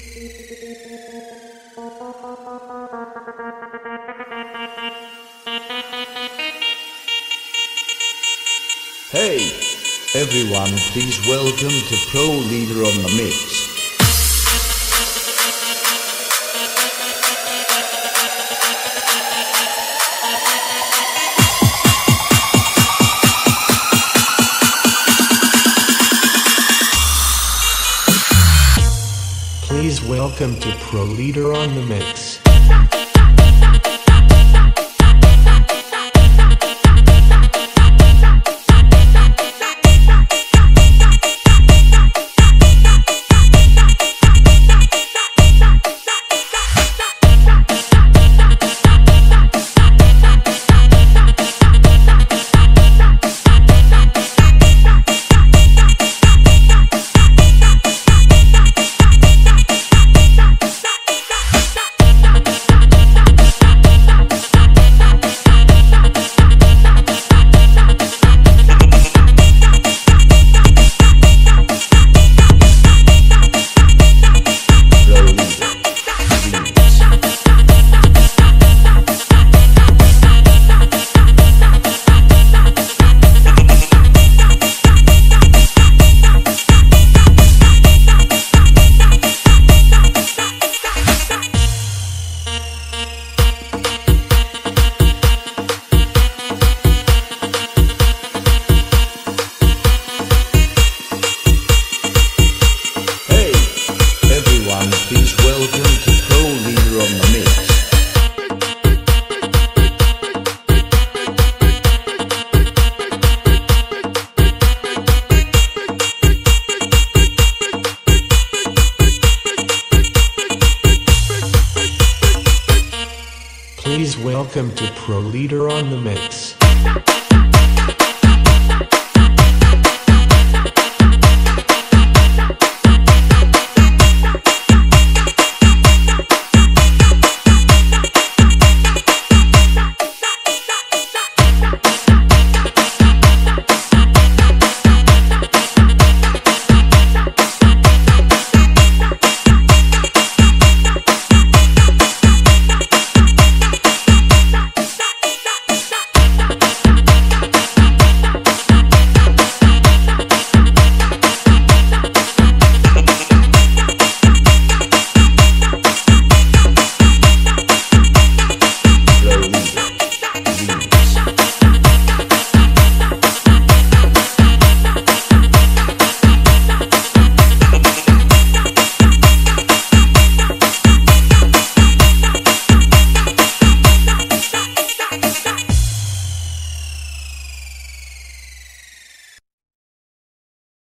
Hey, everyone, please welcome to Pro Leader on the Mix. Please welcome to Pro Leader on the Mix. Please welcome to Pro Leader on the Mix. Please welcome to Pro Leader on the Mix.